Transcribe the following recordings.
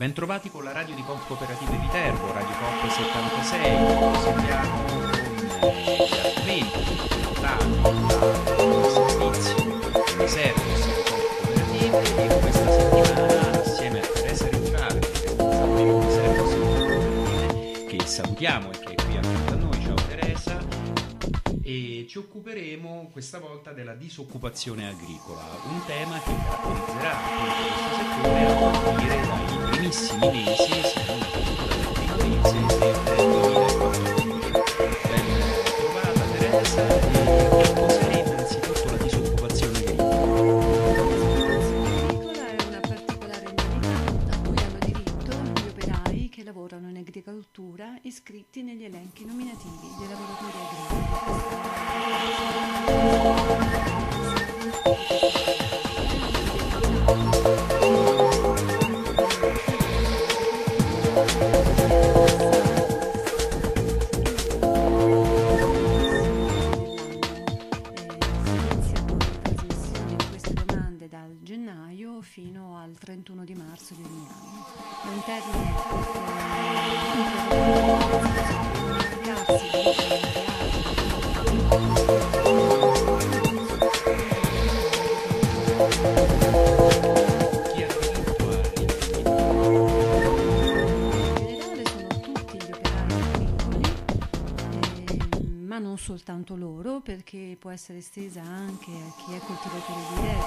Bentrovati con la radio di Coop Cooperative Viterbo, Radio Coop 76. Proseguiamo con gli argomenti trattati dal servizio come service di Coop Cooperative, e questa settimana assieme a Teresa Ricciardi, responsabile come service di Coop Cooperative, che salutiamo e che è qui accanto a noi. Ciao Teresa. E ci occuperemo questa volta della disoccupazione agricola, un tema che caratterizzerà appunto questo settore a partire dai primissimi mesi, se non addirittura dal primo mese del 2014. Ben trovata Teresa, e che cos'è innanzitutto la disoccupazione agricola? L'agricola è una particolare indennità a cui hanno diritto gli operai che lavorano in agricoltura iscritti negli elenchi nominativi dei lavoratori agricoli. Fino al 31 di marzo di ogni anno. È un termine Chi ha diritto all'indennità? in generale sono tutti gli operai agricoli, ma non soltanto loro, perché può essere estesa anche a chi è coltivatore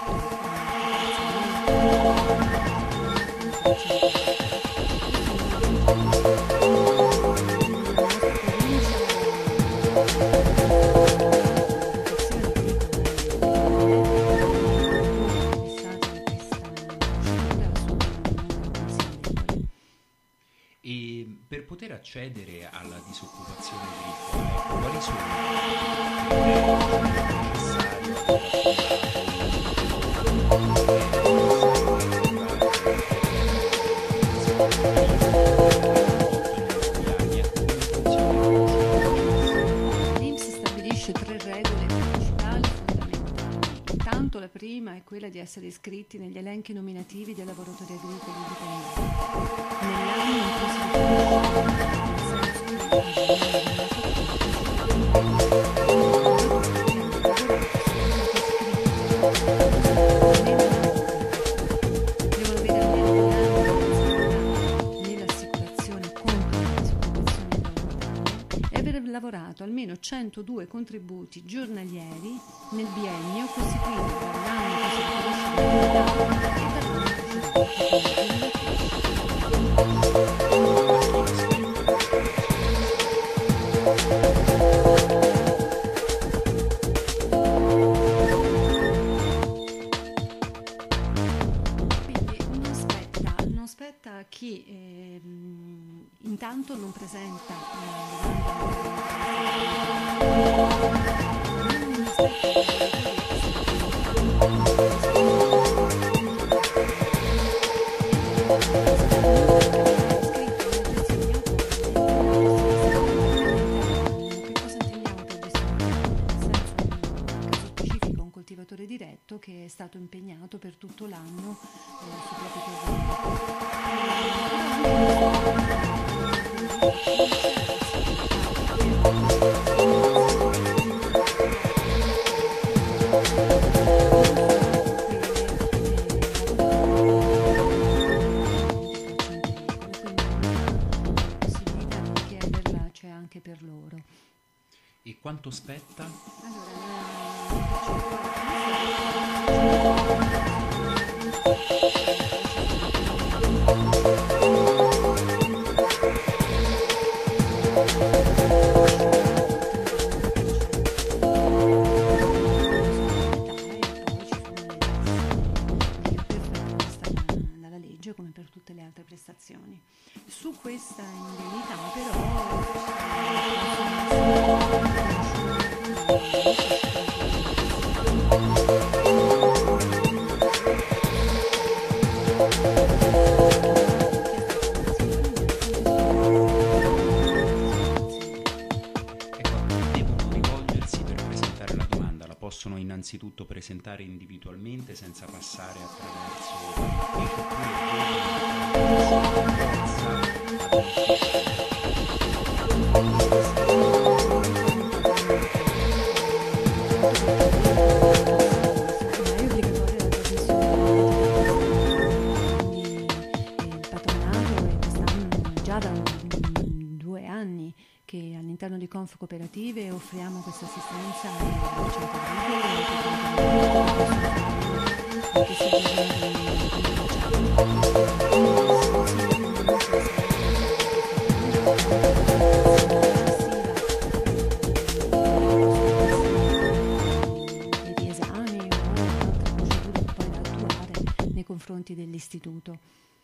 E per poter accedere alla disoccupazione agricola, ecco, quali sono i criteri necessari L'INPS stabilisce 3 regole principali fondamentali. Intanto la prima è quella di essere iscritti negli elenchi nominativi dei lavoratori agricoli dipendenti. Nell'anno in cui si devono avere almeno un anno nell'assicurazione contro la disoccupazione involontaria e aver lavorato almeno 102 contributi giornalieri nel biennio costituito dall'anno in cui si riconosce l'indennità e dall'anno Quindi non spetta a chi intanto non presenta non spetta coltivatore diretto che è stato impegnato per tutto l'anno sul proprio possibilità di chiederla c'è anche per loro. e quanto spetta? Dalla legge come per tutte le altre prestazioni. Su questa indennità Devono rivolgersi per presentare la domanda, la possono innanzitutto presentare individualmente senza passare attraverso l'ufficio oppure già da 2 anni che all'interno di Confcooperative offriamo questa assistenza ai centri agricoli, che si di esami o altre procedure poi da attuare nei confronti dell'istituto.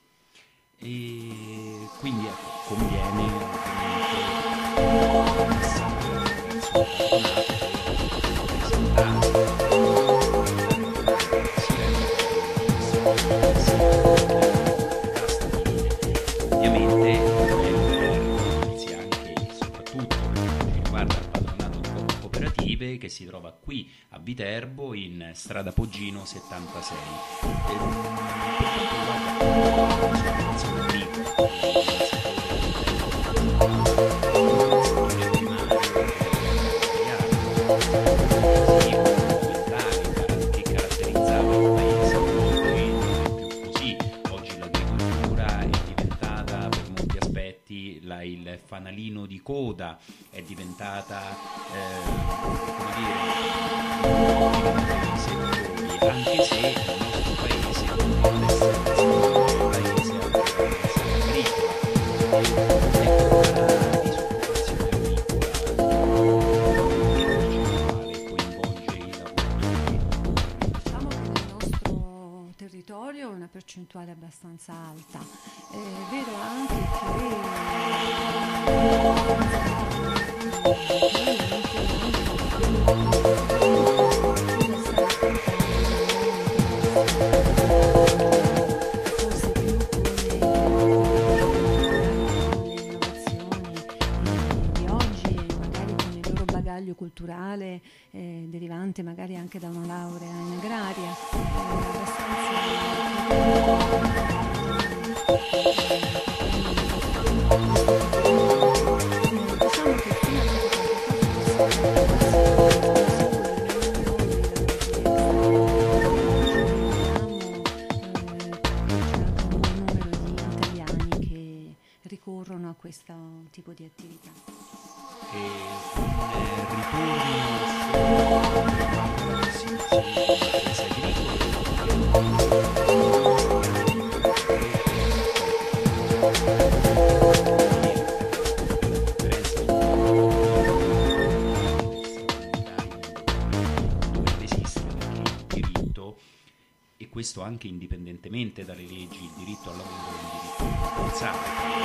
E quindi conviene ovviamente passare verso un patronato ovviamente anche e soprattutto per quanto riguarda il patronato di cooperative che si trova qui a Viterbo in strada Poggino 76. Per quanto che caratterizzava il paese oggi non è più così. Oggi l'agricoltura è diventata per molti aspetti il fanalino di coda, è diventata come dire dei settori, anche se il nostro paese continua ad essere il paese agricola. Diciamo che nel nostro territorio è una percentuale abbastanza alta. È vero anche forse più di oggi, magari con il loro bagaglio culturale derivante magari anche da una laurea in agraria, diciamo che fino a ricorrono a questo tipo di attività. E questo anche indipendentemente dalle leggi, il diritto al lavoro è un diritto universale.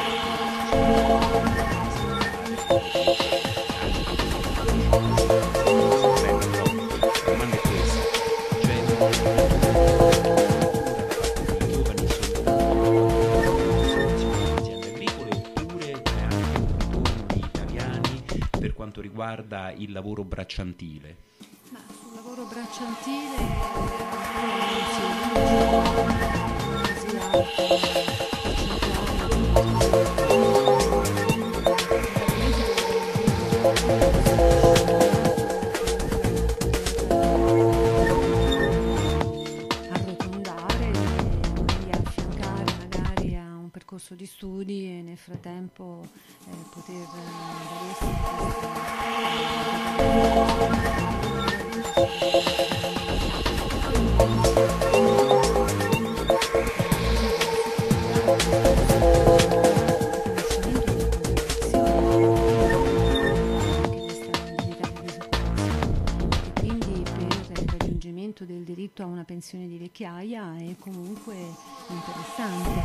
La domanda è questa: c'è una cultura da parte dei giovani soltanto nelle aziende agricole, oppure c'è anche un ritorno di italiani per quanto riguarda il lavoro bracciantile? Ma sul lavoro bracciantile arrotondare e affiancare magari a un percorso di studi e nel frattempo poter del diritto a una pensione di vecchiaia è comunque interessante.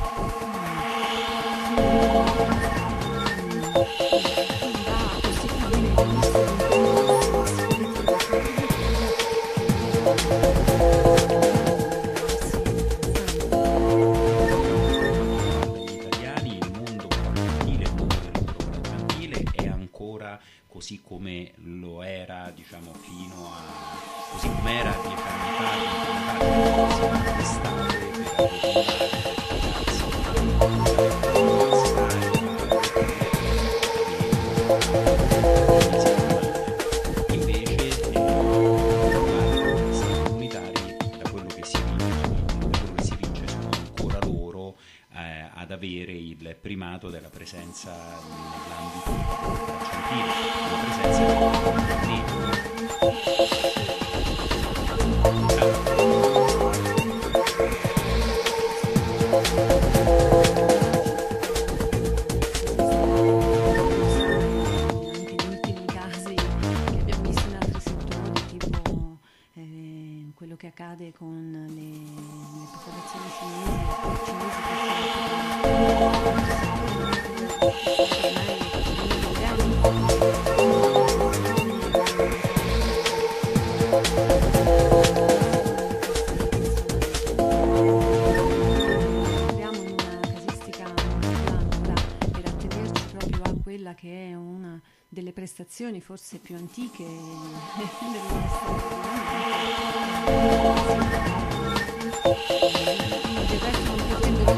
Così come lo era, diciamo, fino a così come era 10 anni fa, si va d'estate per invece comunitari, da quello che si evince sono ancora loro a ad avere il primato della presenza nell'ambito mercantile, una presenza che che accade con le popolazioni cinesi entriamo in una casistica per attenerci proprio a quella che è una delle prestazioni forse più antiche del nostro del resto non potrebbero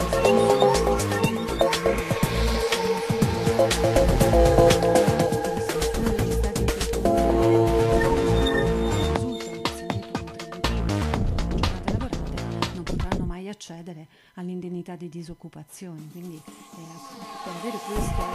accedere all'indennità di disoccupazione, quindi per avere questo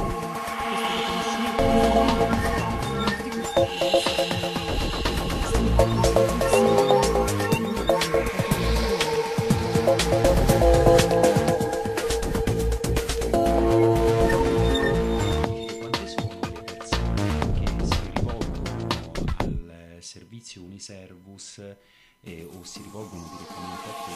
quante sono le persone che si rivolgono al servizio Uniservus o si rivolgono direttamente a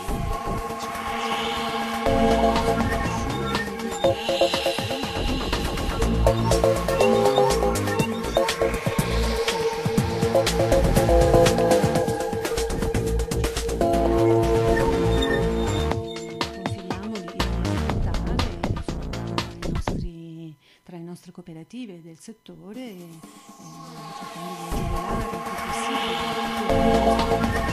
tra le nostre cooperative del settore, cercando di agevolare il più possibile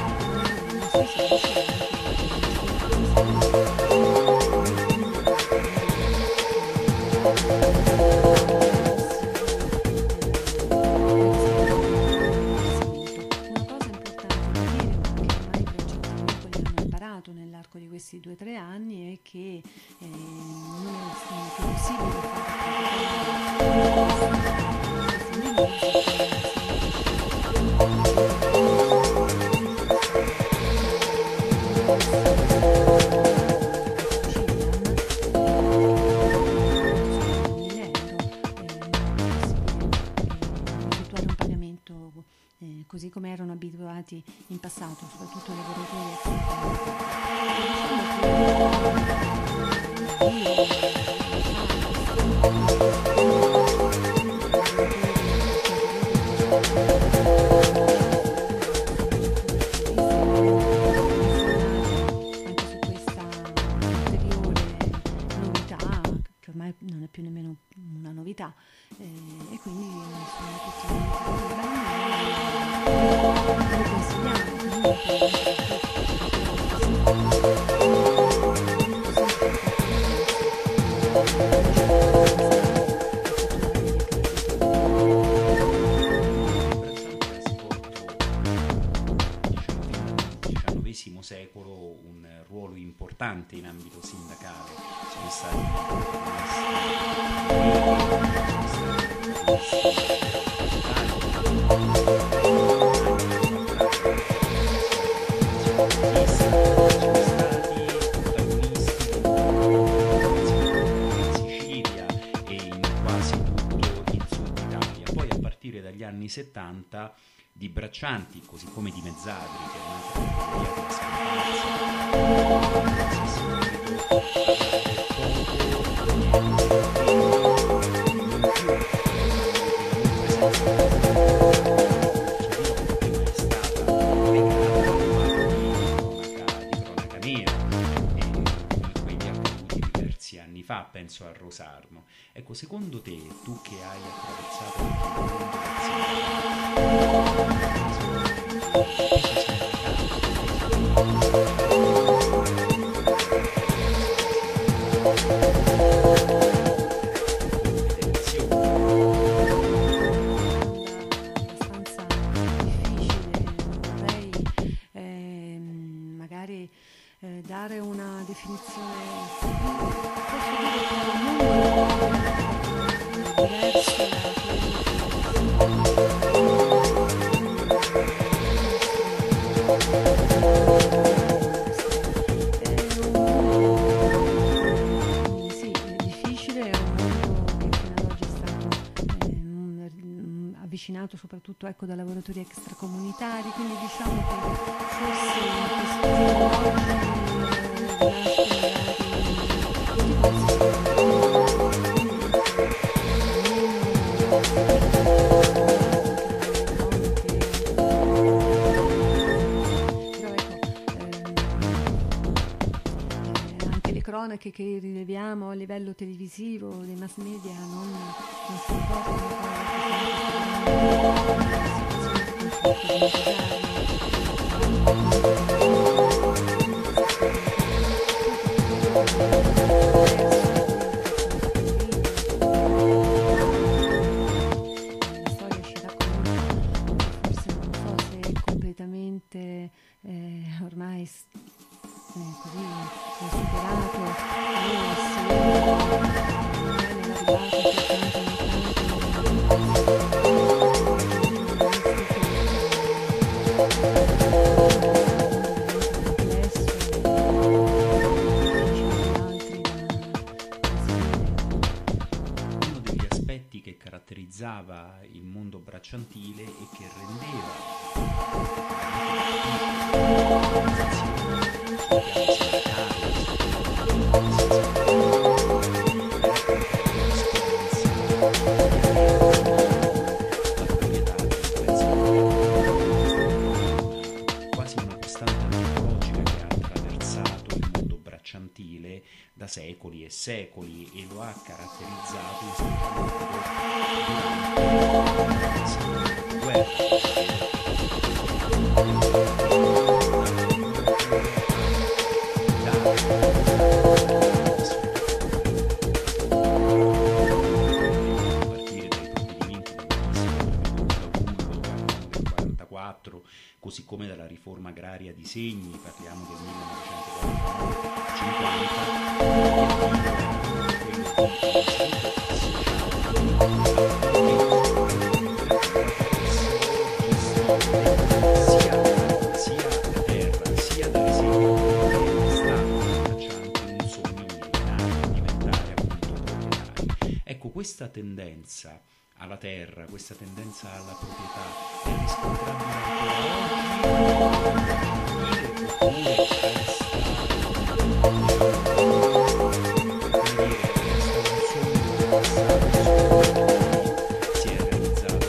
nell'arco di questi 2 o 3 anni è che non è più possibile effettuare un pagamento così come erano abituati in passato, soprattutto i lavoratori anche su questa ulteriore novità, che ormai non è più nemmeno una novità, e quindi sono tutti lo consigliamo secolo un ruolo importante in ambito sindacale. Sono stati Sicilia e in quasi tutto il sud Italia. Poi a partire dagli anni 70 di braccianti, così come di mezzadri, che è un'altra anni fa, penso a Rosarno. Ecco, secondo te, tu che hai attraversato abbastanza difficile, vorrei magari dare una definizione trascinato soprattutto, ecco, da lavoratori extracomunitari, quindi diciamo che forse in questi cronache che rileviamo a livello televisivo, dei mass media non si portano la storia ci racconta, forse non so se è completamente ormai così superato, Uno degli aspetti che caratterizzava il mondo bracciantile e che quasi una costante antropologica che ha attraversato il mondo bracciantile da secoli e secoli e lo ha caratterizzato durante la seconda guerra. Così come dalla riforma agraria di Segni, parliamo del 1950, sia la terra sia dalle segni che stanno tracciando un sogno millenario di diventare appunto proprietari. Ecco, questa tendenza alla terra, questa tendenza alla proprietà è riscontrabile ancora si è realizzato.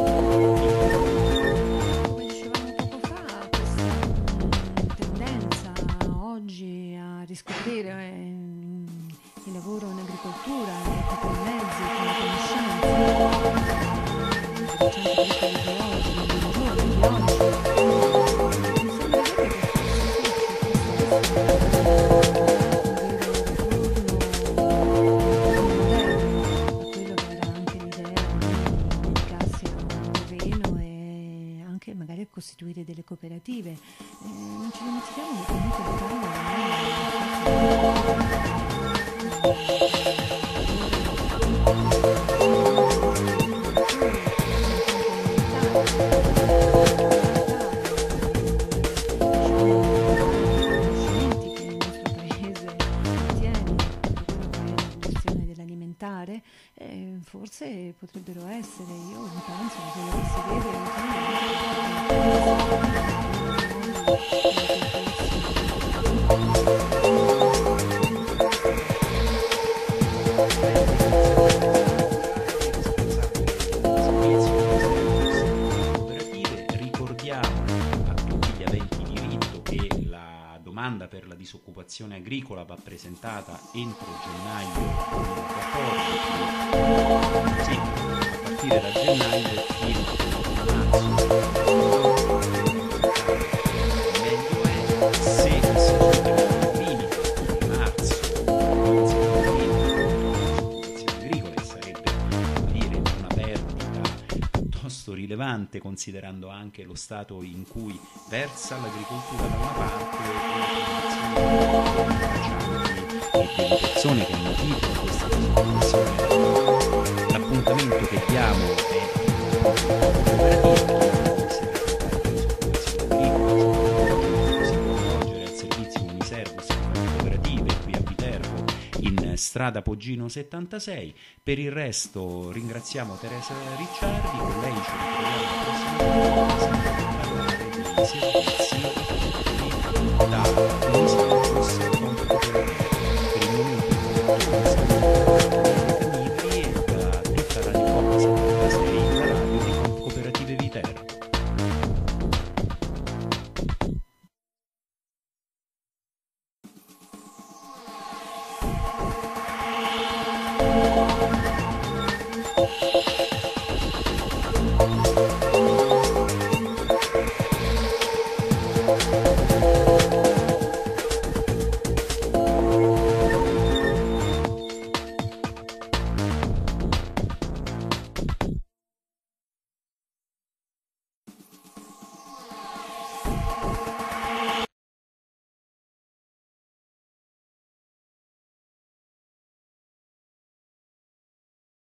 Come dicevamo poco fa, questa tendenza oggi a riscoprire il lavoro in agricoltura, con i mezzi, con la conoscenza, costituire delle cooperative. Non ci dimentichiamo che comunque forse potrebbero essere, io penso che quello che si vede ricordiamo a tutti gli aventi diritto che la domanda per la disoccupazione agricola va presentata entro gennaio 2014, sì, a partire da gennaio fino a marzo. Meglio è se si supera il limite di marzo, non si disoccupazione agricola, e sarebbe dire una perdita piuttosto rilevante considerando anche lo stato in cui versa l'agricoltura da una parte e delle persone che hanno titolo a questa disoccupazione. L'appuntamento che diamo è cooperativo, si può rivolgere al servizio Uniservice cooperative qui a Viterbo in strada Poggino 76. Per il resto ringraziamo Teresa Ricciardi, con lei ci ritroviamo la prossima volta per parlare di